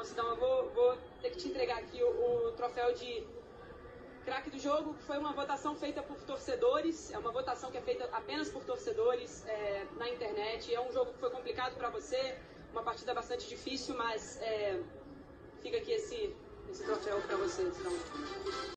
Sidão, eu vou ter que te entregar aqui o troféu de craque do jogo, que foi uma votação feita por torcedores, é uma votação que é feita apenas por torcedores na internet. É um jogo que foi complicado para você, uma partida bastante difícil, mas fica aqui esse troféu para você, Sidão.